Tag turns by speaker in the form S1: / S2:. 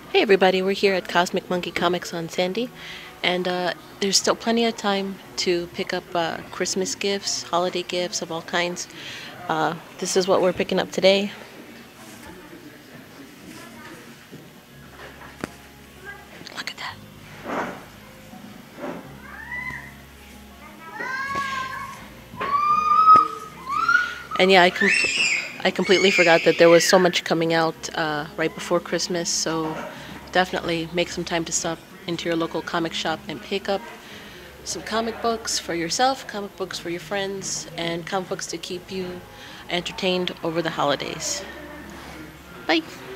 S1: Hey everybody, we're here at Cosmic Monkey Comics on Sandy, and there's still plenty of time to pick up Christmas gifts, holiday gifts of all kinds. This is what we're picking up today. Look at that. And yeah, I completely forgot that there was so much coming out right before Christmas, so definitely make some time to stop into your local comic shop and pick up some comic books for yourself, comic books for your friends, and comic books to keep you entertained over the holidays. Bye!